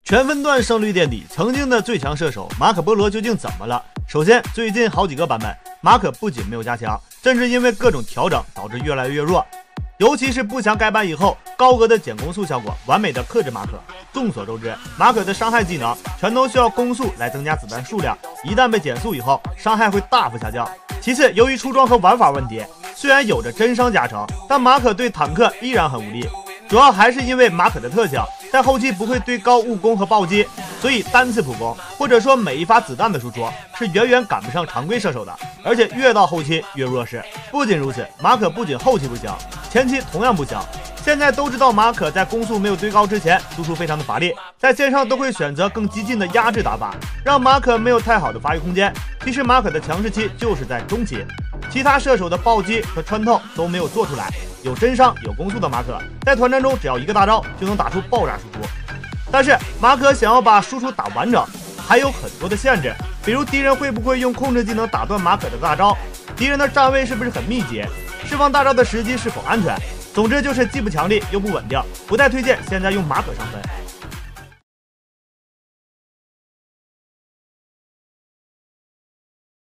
全分段胜率垫底，曾经的最强射手马可波罗究竟怎么了？首先，最近好几个版本，马可不仅没有加强，甚至因为各种调整导致越来越弱。尤其是不强改版以后，高额的减攻速效果完美的克制马可。众所周知，马可的伤害技能全都需要攻速来增加子弹数量，一旦被减速以后，伤害会大幅下降。其次，由于出装和玩法问题，虽然有着真伤加成，但马可对坦克依然很无力。主要还是因为马可的特效在后期不会堆高误攻和暴击，所以单次普攻或者说每一发子弹的输出是远远赶不上常规射手的，而且越到后期越弱势。不仅如此，马可不仅后期不行，前期同样不行。现在都知道马可在攻速没有堆高之前输出非常的乏力，在线上都会选择更激进的压制打法，让马可没有太好的发育空间。其实马可的强势期就是在中期，其他射手的暴击和穿透都没有做出来。有真伤有攻速的马可在团战中只要一个大招就能打出爆炸输出，但是马可想要把输出打完整还有很多的限制，比如敌人会不会用控制技能打断马可的大招，敌人的站位是不是很密集，释放大招的时机是否安全。总之就是既不强力又不稳定，不太推荐现在用马可上分。